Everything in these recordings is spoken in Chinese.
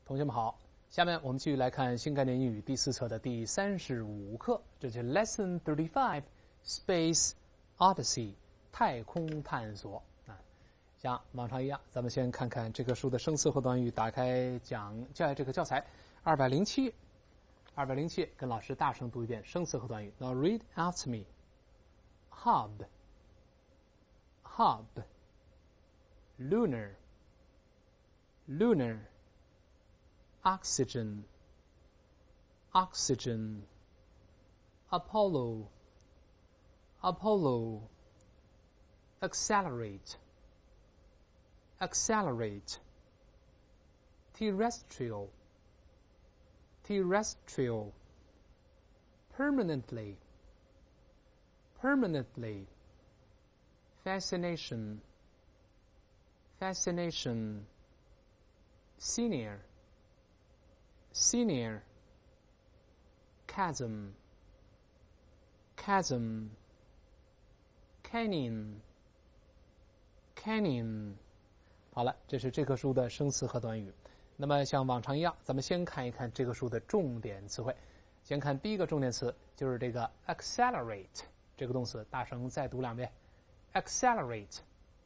同学们好，下面我们继续来看新概念英语第4册的第35课，这是 Lesson 35 Space Odyssey 太空探索啊。像往常一样，咱们先看看这个书的生词和短语，打开这个教材207页，跟老师大声读一遍生词和短语。Now read after me. Hub, lunar, oxygen, Apollo, accelerate, terrestrial, permanently, fascination, senior, chasm, canyon. 好了，这是这个书的生词和短语。那么像往常一样，咱们先看一看这个书的重点词汇。先看第一个重点词，就是这个 accelerate 这个动词，大声再读2遍。accelerate。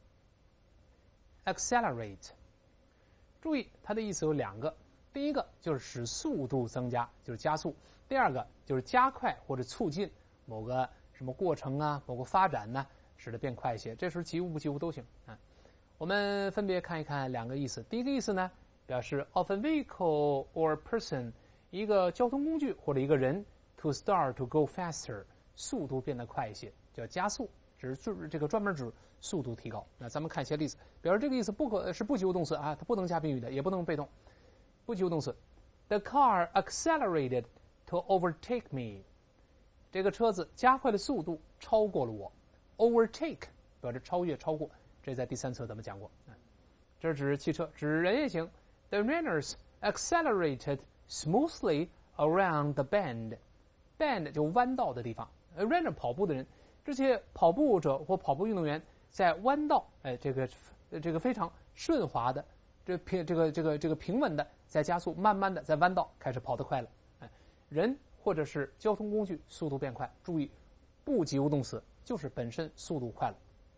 注意它的意思有2个，第一个就是使速度增加，就是加速；第二个就是加快或者促进某个什么过程啊，某个发展呢，使得变快一些。这时候及物不及物都行啊。我们分别看一看2个意思。第一个意思呢，表示 of a vehicle or person， 一个交通工具或者一个人 to start to go faster， 速度变得快一些，叫加速，只是这个专门指速度提高。那咱们看一些例子，表示这个意思是不及物动词啊，它不能加宾语的，也不能被动。不及物动词 ，The car accelerated to overtake me。这个车子加快了速度，超过了我。overtake 表示超越、超过，这在第3册咱们讲过。这是指汽车，指人也行。The runners accelerated smoothly around the bend。bend 就弯道的地方。runner 跑步的人，这些跑步者或跑步运动员在弯道，这个非常顺滑的，这个平稳的在加速，慢慢的在弯道开始跑得快了。人或者是交通工具速度变快，注意不及物动词就是本身速度快了。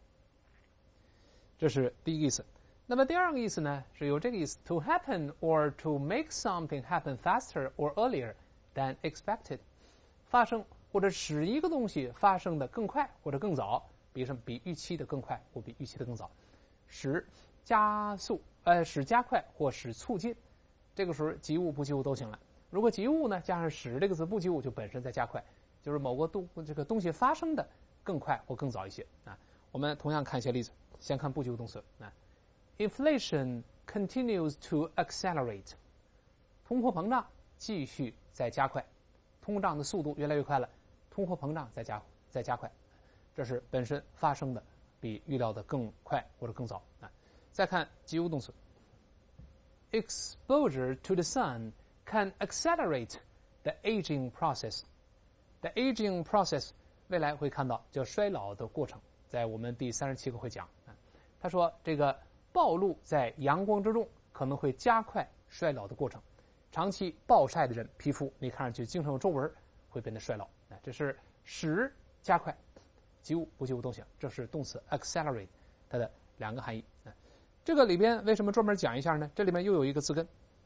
这是第一个意思。那么第二个意思呢，是有这个意思 to happen or to make something happen faster or earlier than expected， 发生或者使一个东西发生的更快或者更早，比预期的更快或比预期的更早，使加快或使促进。这个时候及物不及物都行了。如果及物呢加上使这个字，不及物就本身在加快，就是某个东西发生的更快或更早一些啊。我们同样看一些例子，先看不及物动词啊。Inflation continues to accelerate， 通货膨胀继续在加快，通胀的速度越来越快了，通货膨胀在加快，这是本身发生的比预料的更快或者更早啊。再看及物动词 ，Exposure to the sun can accelerate the aging process。The aging process 未来会看到叫衰老的过程，在我们第37课会讲啊。他说这个暴露在阳光之中可能会加快衰老的过程，长期暴晒的人皮肤你看上去经常有皱纹，会变得衰老。这是使加快，及物不及物都行。这是动词 accelerate 它的2个含义。这个里边为什么专门讲一下呢？这里面又有一个字根，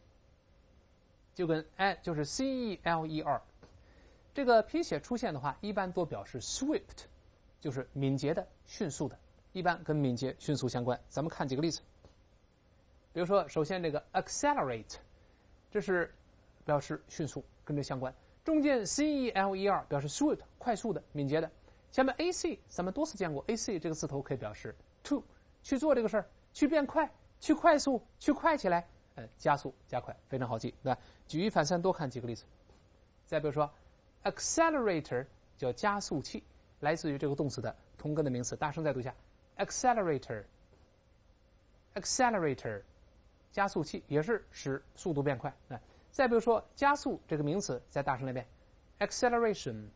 就是 celer， 这个拼写出现的话，一般多表示 swift， 就是敏捷的、迅速的，一般跟敏捷、迅速相关。咱们看几个例子，比如说，首先这个 accelerate， 这是表示迅速，跟这相关。中间 celer 表示 swift， 快速的、敏捷的。前面 ac 咱们多次见过 ，ac 这个字头可以表示 to， 去做这个事儿，去变快，去快速，去快起来，加速、加快，非常好记，对吧？举一反三，多看几个例子。再比如说 accelerator 叫加速器，来自于这个动词的同根的名词，大声再读一下 accelerator， 加速器也是使速度变快。再比如说加速这个名词，再大声来遍 acceleration，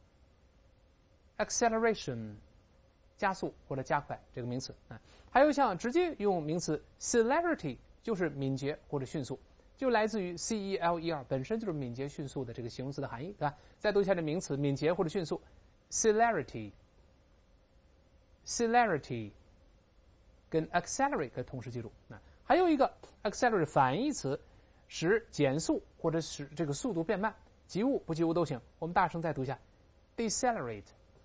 加速或者加快这个名词。还有像直接用名词 celerity， 就是敏捷或者迅速。 就来自于 celer， 本身就是敏捷迅速的这个形容词的含义，对吧？再读一下这名词，敏捷或者迅速 ，celerity 跟 accelerate 可以同时记住。还有一个 accelerate 反义词，使减速或者使这个速度变慢，及物不及物都行。我们大声再读一下 decelerate。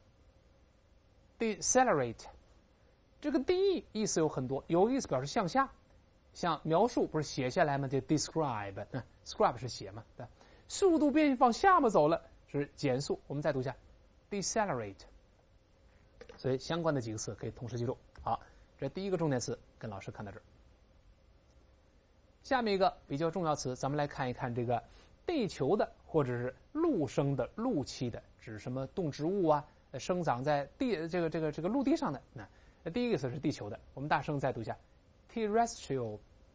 这个 de 意思有很多，有意思表示向下，像描述不是写下来吗？就 describe，scribe 是写嘛，对吧？速度变往下面走了是减速。我们再读一下 decelerate。所以相关的几个词可以同时记住。好，这第一个重点词跟老师看到这儿。下面一个比较重要词，咱们来看一看这个地球的或者是陆生的、陆栖的，指什么动植物啊，生长在这个陆地上的。那第一个词是地球的，我们大声再读一下 terrestrial。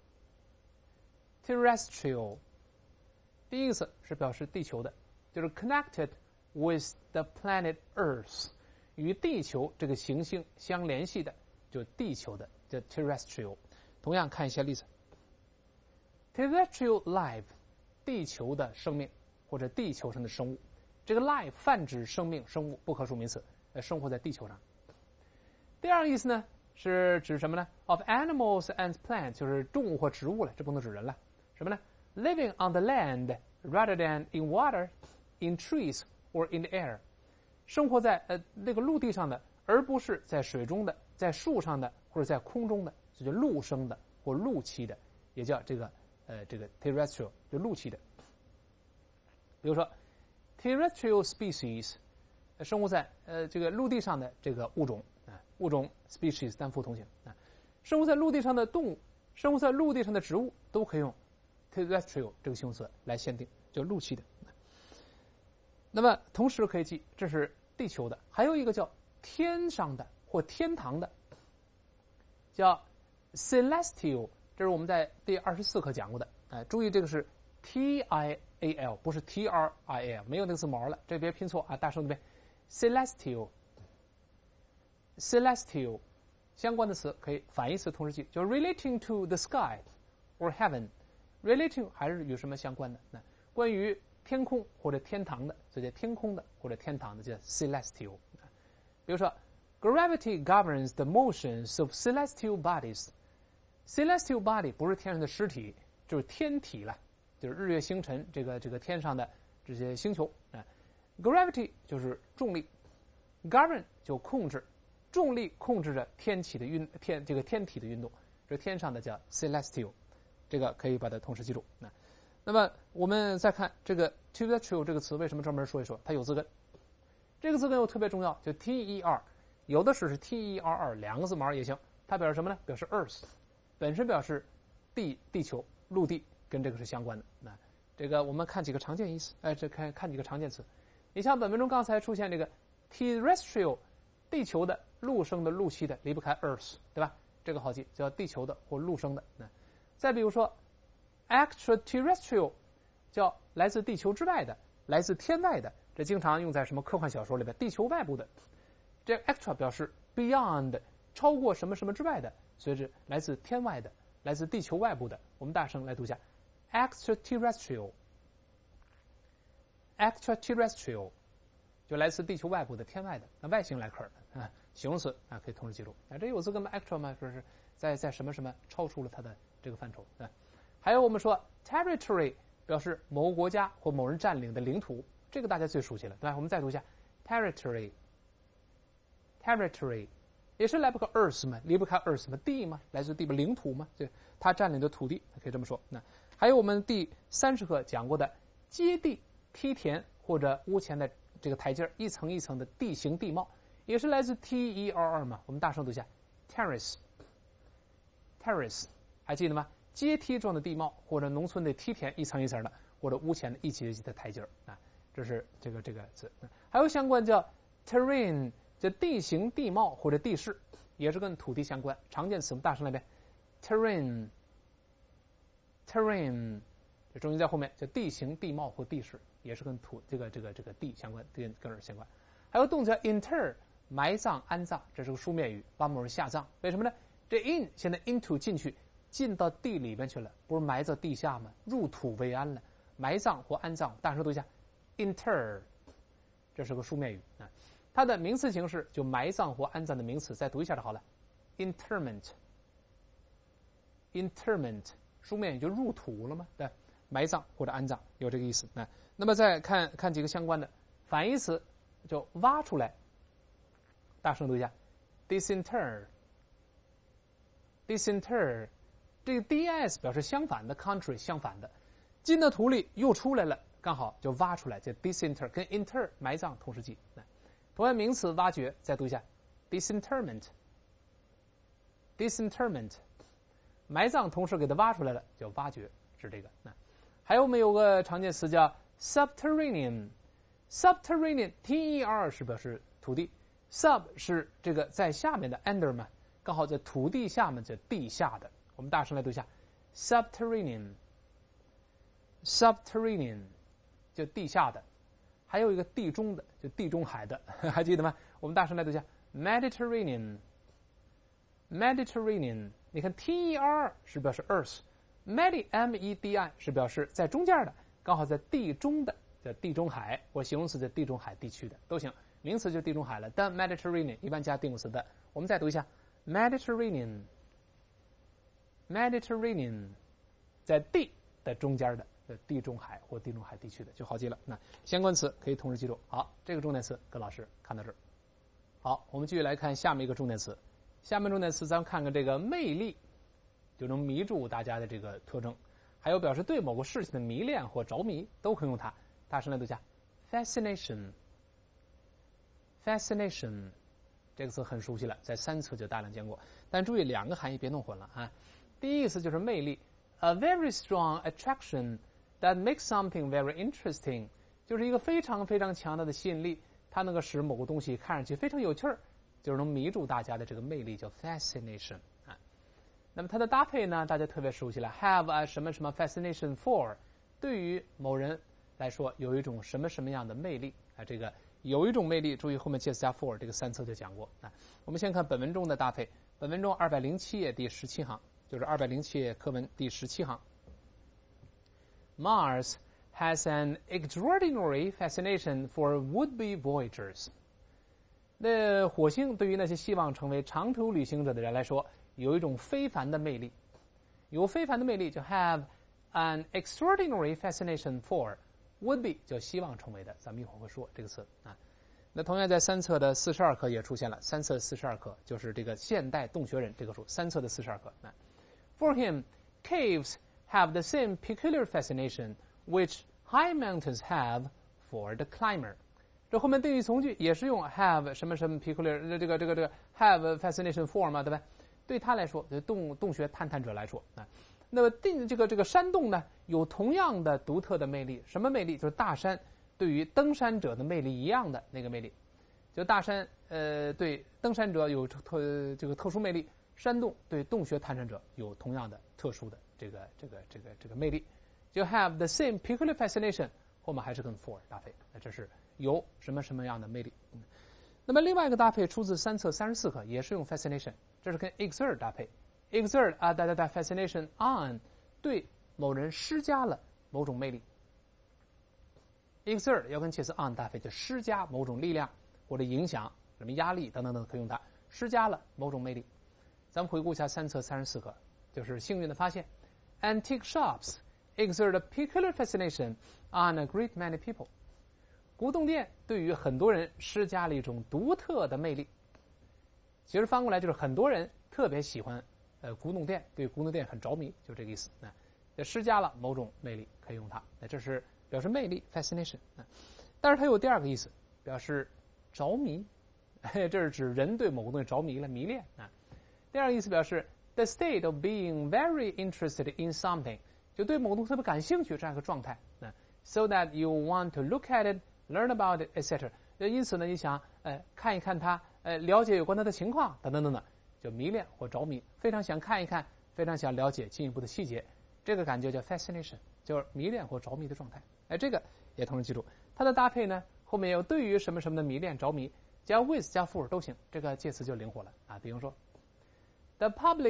第一个词是表示地球的，就是 connected with the planet Earth， 与地球这个行星相联系的，就地球的叫 terrestrial。同样看一些例子 ，terrestrial life， 地球的生命或者地球上的生物。这个 life 泛指生命、生物，不可数名词，生活在地球上。第二个意思呢，是指什么呢 ？Of animals and plants， 就是动物或植物了，这不能指人了。什么呢 ？Living on the land rather than in water, in trees or in the air， 生活在那个陆地上的，而不是在水中的、在树上的或者在空中的，这就陆生的或陆栖的，也叫这个 terrestrial， 就陆栖的。比如说 terrestrial species， 生活在这个陆地上的这个物种。物种 species 单复同形生活在陆地上的动物，生活在陆地上的植物都可以用 terrestrial 这个形容词来限定，就陆栖的。那么同时可以记，这是地球的，还有一个叫天上的或天堂的，叫 celestial， 这是我们在第24课讲过的。注意这个是 TIAL， 不是 TRIAL， 没有那个字毛了，这别拼错啊！大声对不？celestial 相关的词可以反义词同时记，就是 relating to the sky or heaven。relating 还是与什么相关的？关于天空或者天堂的，所以叫天空的或者天堂的叫 celestial。比如说 ，gravity governs the motions of celestial bodies。celestial body 不是天上的尸体，就是天体了，就是日月星辰这个天上的这些星球。gravity 就是重力 ，govern 就控制。重力控制着天体的运动，这天上的叫 celestial， 这个可以把它同时记住。那么我们再看这个 terrestrial 这个词，为什么专门说一说？它有字根，这个字根又特别重要，就 ter， 有的是 ter 两个字毛也行。它表示什么呢？表示 earth， 本身表示地球、陆地，跟这个是相关的。这个我们看几个常见意思，这看几个常见词。你像本文中刚才出现这个 terrestrial， 地球的。陆生的、陆栖的离不开 Earth， 对吧？这个好记，叫地球的或陆生的。再比如说 extraterrestrial， 叫来自地球之外的、来自天外的，这经常用在什么科幻小说里边，地球外部的。这 extra 表示 beyond， 超过什么什么之外的，所以是来自天外的、来自地球外部的。我们大声来读一下 extraterrestrial， 就来自地球外部的、天外的，那外星来客的形容词可以同时记住。这有字根嘛 extra 嘛，说是在什么什么超出了它的这个范畴。还有我们说 territory 表示某个国家或某人占领的领土，这个大家最熟悉了，对吧？我们再读一下 territory 也是来不开 earth 嘛，离不开 earth 嘛，地嘛，来自地嘛，领土嘛，对，他占领的土地可以这么说。还有我们第30课讲过的阶地、梯田或者屋前的这个台阶，一层一层的地形地貌，也是来自 terr 嘛。我们大声读一下 terrace， 还记得吗？阶梯状的地貌，或者农村的梯田一层一层的，或者屋前的一级一级的台阶这是这个字。还有相关叫 terrain， 叫地形地貌或者地势，也是跟土地相关。常见词我们大声来遍 terrain， 这中间在后面叫地形地貌或地势，也是跟这个地相关，跟人相关。还有动词叫 inter， 埋葬、安葬，这是个书面语，把某人下葬。为什么呢？这 in 现在 into 进去， 进到地里面去了，不是埋在地下吗？入土为安了，埋葬或安葬。大家读一下 ，inter， 这是个书面语啊。它的名词形式就埋葬或安葬的名词，再读一下就好了 ，interment， 书面语就入土了嘛，对，埋葬或者安葬有这个意思。那么再看几个相关的反义词，就挖出来。大声读一下 ，disinter， 这个 ds 表示相反的 ，contrary 相反的，进到土里又出来了，刚好就挖出来，就 disinter 跟 inter 埋葬同时记。同样名词挖掘，再读一下 disinterment， 埋葬同时给它挖出来了，叫挖掘，是这个。还有我们有个常见词叫 subterranean ter 是表示土地 ，sub 是这个在下面的 under 嘛，刚好在土地下面，在地下的。我们大声来读一下 subterranean 就地下的。还有一个地中的，就地中海的，还记得吗？我们大声来读一下 Mediterranean。你看 ter 是表示 earth，medi 是表示在中间的，刚好在地中的，叫地中海，或形容词在地中海地区的都行，名词就地中海了。但 Mediterranean 一般加定语词的。我们再读一下 Mediterranean， 在地的中间的。地中海或地中海地区的就好记了。那相关词可以同时记住。好，这个重点词跟老师看到这儿。好，我们继续来看下面一个重点词。下面重点词咱们看看这个魅力，就能迷住大家的这个特征，还有表示对某个事情的迷恋或着迷都可以用它。大声来读一下 fascination， 这个词很熟悉了，在三册就大量见过。但注意两个含义别弄混了啊。第一意思就是魅力 ，a very strong attraction。That makes something very interesting， 就是一个非常非常强大的吸引力，它能够使某个东西看上去非常有趣儿，就是能迷住大家的这个魅力，叫 fascination 啊。那么它的搭配呢，大家特别熟悉了 ，have a 什么什么 fascination for， 对于某人来说有一种什么什么样的魅力啊？这个有一种魅力，注意后面介词加 for， 这个三册就讲过啊。我们先看本文中的搭配，本文中207页第17行，就是207页课文第17行。Mars has an extraordinary fascination for would-be voyagers. 那火星对于那些希望成为长途旅行者的人来说，有一种非凡的魅力。有非凡的魅力就 have an extraordinary fascination for would-be 就希望成为的。咱们一会儿会说这个词啊。那同样在三册的42课也出现了，三册42课就是这个现代洞穴人这个书，三册的42课。For him, caves.have the same peculiar fascination which high mountains have for the climber。 这后面定语从句也是用 have 什么什么 peculiar 这个 have fascination for 嘛，对吧？对他来说，对洞穴探探者来说啊，那么这个山洞呢，有同样的独特的魅力。什么魅力？就是大山对于登山者的魅力一样的那个魅力。就大山对登山者有这个特殊魅力，山洞对洞穴探险者有同样的特殊的这个魅力，就 have the same peculiar fascination， 后面还是跟 for 搭配，这是有什么什么样的魅力。那么另外一个搭配出自三册34课，也是用 fascination， 这是跟 exert 搭配 ，exert that fascination on 对某人施加了某种魅力。exert 要跟介词 on 搭配，就施加某种力量或者影响，什么压力等等等可以用它，施加了某种魅力。咱们回顾一下三册34课，就是幸运的发现 ，antique shops exert a peculiar fascination on a great many people。古董店对于很多人施加了一种独特的魅力。其实翻过来就是很多人特别喜欢古董店，对古董店很着迷，就这个意思。那施加了某种魅力，可以用它。那这是表示魅力 fascination。但是它有第二个意思，表示着迷。这是指人对某个东西着迷了，迷恋啊。第二个意思表示 the state of being very interested in something， 就对某个东西特别感兴趣这样一个状态。So that you want to look at it。Learn about it, etc. 因此呢，你想看一看它，了解有关它的情况，等等等等，就迷恋或着迷，非常想看一看，非常想了解进一步的细节，这个感觉叫 fascination， 就是迷恋或着迷的状态。这个也同时记住，它的搭配呢，后面有对于什么什么的迷恋着迷，加 with 加 for 都行，这个介词就灵活了啊。比如说 ，the public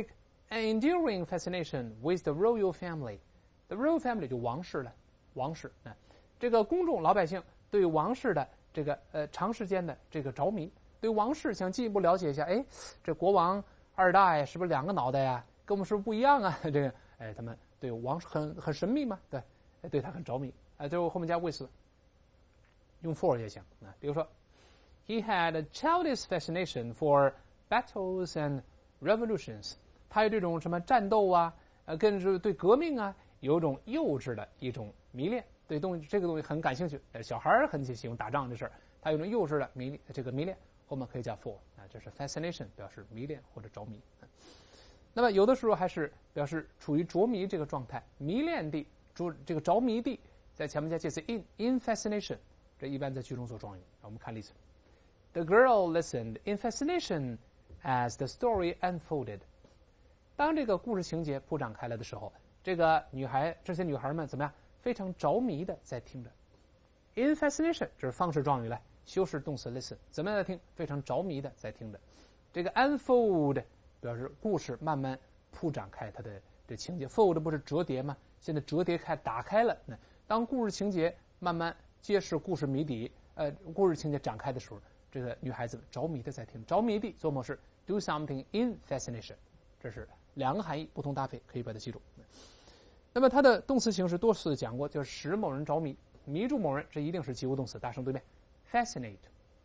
an enduring fascination with the royal family. The royal family 就王室了，王室啊，这个公众老百姓对王室的这个长时间的这个着迷，对王室想进一步了解一下，哎，这国王二代是不是两个脑袋呀？跟我们是不是不一样啊？这个他们对王室很神秘嘛，对，对他很着迷最后后面加 with， 用 for 也行啊。比如说 ，He had a childish fascination for battles and revolutions. 他有这种什么战斗啊，更是对革命啊，有一种幼稚的一种迷恋，对这个东西很感兴趣。小孩很喜欢打仗这事儿，他有一种幼稚的迷恋，后面可以加 for 这是 fascination 表示迷恋或者着迷。那么有的时候还是表示处于着迷这个状态，迷恋地这个着迷地，在前面加介词 in fascination， 这一般在句中做状语。我们看例子 ：The girl listened in fascination as the story unfolded。当这个故事情节铺展开来的时候，这些女孩们怎么样？非常着迷的在听着。In fascination 这是方式状语来修饰动词 listen， 怎么样在听？非常着迷的在听着。这个 unfold 表示故事慢慢铺展开它的这情节 ，fold 不是折叠吗？现在折叠开打开了。当故事情节慢慢揭示故事谜底，故事情节展开的时候，这个女孩子着迷的在听，着迷地做某事 do something in fascination， 这是两个含义不同搭配，可以把它记住。那么它的动词形式多次讲过，就是使某人着迷，迷住某人，这一定是及物动词，大声对面 fascinate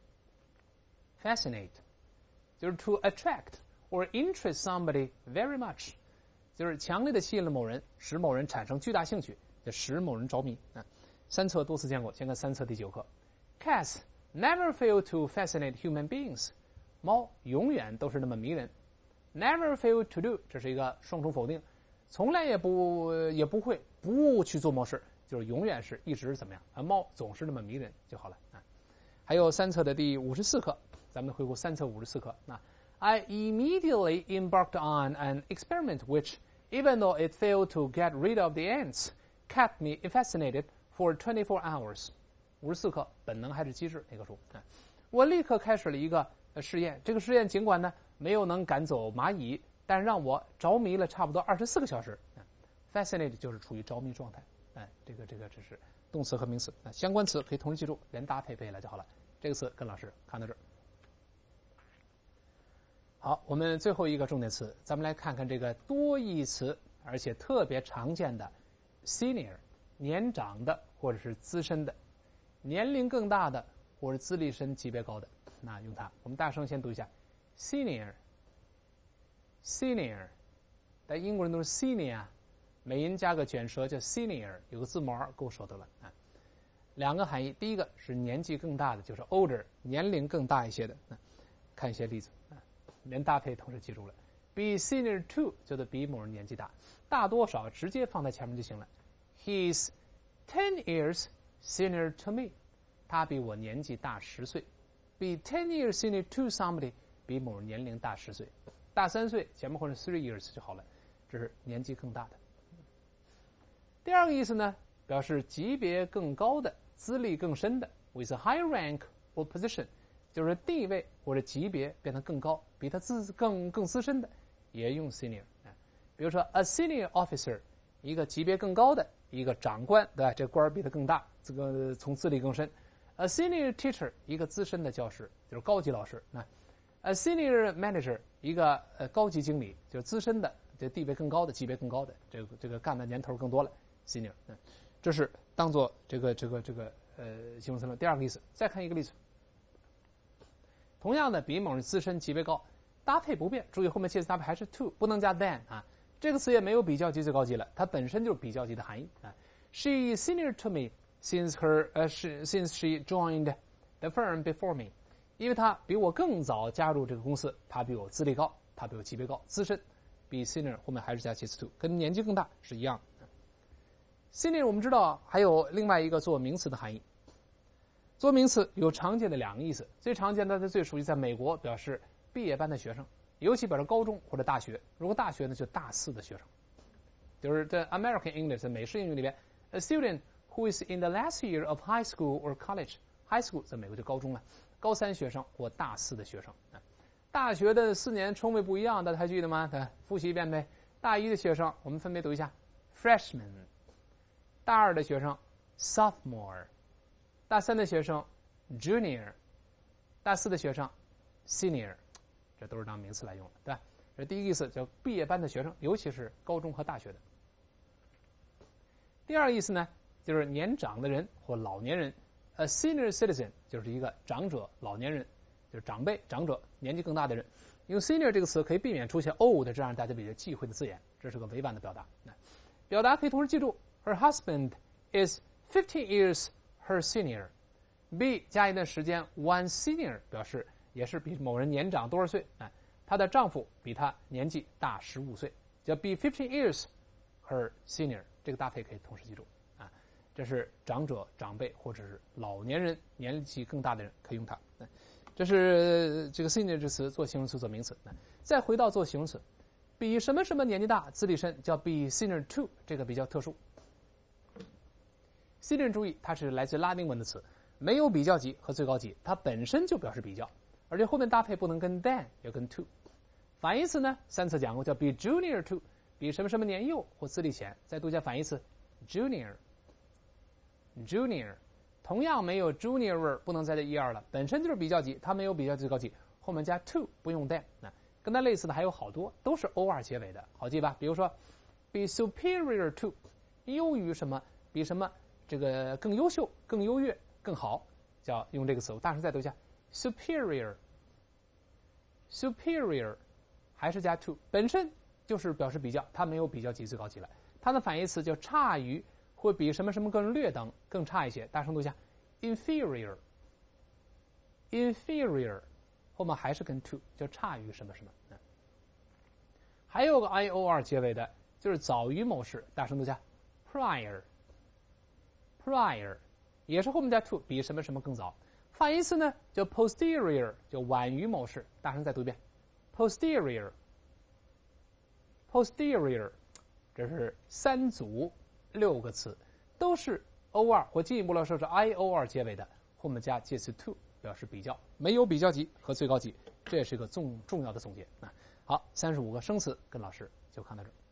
就是 to attract or interest somebody very much， 就是强烈的吸引了某人，使某人产生巨大兴趣，就使某人着迷。三册多次见过，先看三册第9课。Cats never fail to fascinate human beings， 猫永远都是那么迷人。Never fail to do 这是一个双重否定，从来也不会不去做某事，就是永远是一直怎么样？猫总是那么迷人就好了还有三册的第54课，咱们回顾三册54课I immediately embarked on an experiment which, even though it failed to get rid of the ants, kept me fascinated for 24 hours. 54课，本能还是机智？哪个书？我立刻开始了一个试验，这个试验尽管呢没有能赶走蚂蚁，但让我着迷了差不多24个小时。Fascinate 就是处于着迷状态。这是动词和名词。相关词可以同时记住，连搭配背来就好了。这个词跟老师看到这儿。好，我们最后一个重点词，咱们来看看这个多义词，而且特别常见的 senior， 年长的或者是资深的，年龄更大的或者资历深、级别高的，那用它。我们大声先读一下 senior， 但英国人都是 senior， 美音加个卷舌叫 senior， 有个字母 R 够舌头了两个含义，第一个是年纪更大的，就是 older， 年龄更大一些的。看一些例子连搭配同时记住了 ，be senior to 就是比某人年纪大，大多少直接放在前面就行了。He's 10 years senior to me， 他比我年纪大10岁。Be 10 years senior to somebody， 比某人年龄大10岁，大3岁前面或者 3 years 就好了，这是年纪更大的。第二个意思呢，表示级别更高的、资历更深的 ，with a higher rank or position。就是地位或者级别变得更高，比他更资深的，也用 senior。比如说 a senior officer， 一个级别更高的一个长官，对吧？这官比他更大，这个从资历更深。a senior teacher， 一个资深的教师，就是高级老师。a senior manager， 一个高级经理，就是资深的，这地位更高的、级别更高的，这个干的年头更多了 ，senior。这是当做这个形容词的第二个意思。再看一个例子。同样的，比某人资深、级别高，搭配不变。注意后面介词搭配还是 to， 不能加 than 这个词也没有比较级最高级了，它本身就是比较级的含义She is senior to me since she joined the firm before me， 因为她比我更早加入这个公司，她比我资历高，她比我级别高，资深。比 senior 后面还是加介词 to， 跟年纪更大是一样的。senior 我们知道还有另外一个做名词的含义。做名词有常见的两个意思，最常见的最熟悉在美国表示毕业班的学生，尤其表示高中或者大学。如果大学呢，就大4的学生。就是在 American English 在美式英语里边 ，a student who is in the last year of high school or college， high school 在美国就高中了，高3学生或大4的学生大学的4年称谓不一样，大家还记得吗？复习一遍呗。大一的学生，我们分别读一下 freshman； 大二的学生 sophomore； 大三的学生 junior； 大四的学生 senior。这都是当名词来用的，对吧？这第一个意思叫毕业班的学生，尤其是高中和大学的。第二个意思呢，就是年长的人或老年人。A senior citizen 就是一个长者、老年人，就是长辈、长者、年纪更大的人。用 senior 这个词可以避免出现 old 这样大家比较忌讳的字眼，这是个委婉的表达。表达可以同时记住 ，Her husband is 15 years her senior。B 加一段时间 one senior 表示也是比某人年长多少岁。她的丈夫比她年纪大15岁，叫 be 15 years her senior。这个搭配可以同时记住。这是长者、长辈或者是老年人，年纪更大的人可以用它。这是这个 senior 这词做形容词做名词。再回到做形容词，比什么什么年纪大、资历深叫 be senior to， 这个比较特殊。senior 注意，它是来自拉丁文的词，没有比较级和最高级，它本身就表示比较，而且后面搭配不能跟 than， 要跟 to。反义词呢，3次讲过，叫 be junior to， 比什么什么年幼或资历浅。再读一下反义词 junior。Junior 同样没有 junior 味儿，不能再加 er 了，本身就是比较级，它没有比较最高级，后面加 to 不用 than。跟它类似的还有好多，都是 or 结尾的，好记吧？比如说 be superior to， 优于什么，比什么这个更优秀、更优越、更好，叫用这个词。我大声再读一下 superior。superior 还是加 to， 本身就是表示比较，它没有比较级最高级了。它的反义词叫差于。会比什么什么更略等、更差一些。大声读一下 inferior。inferior 后面还是跟 to， 就差于什么什么。还有个 ior 结尾的，就是早于某事。大声读一下 prior。prior 也是后面加 to， 比什么什么更早。反义词呢叫 posterior， 就晚于某事。大声再读一遍 posterior。posterior 这是3组。6个词都是 or 或进一步来说是 ior 结尾的，后面加介词 to 表示比较，没有比较级和最高级，这也是一个重要的总结。好，35个生词跟老师就看到这儿。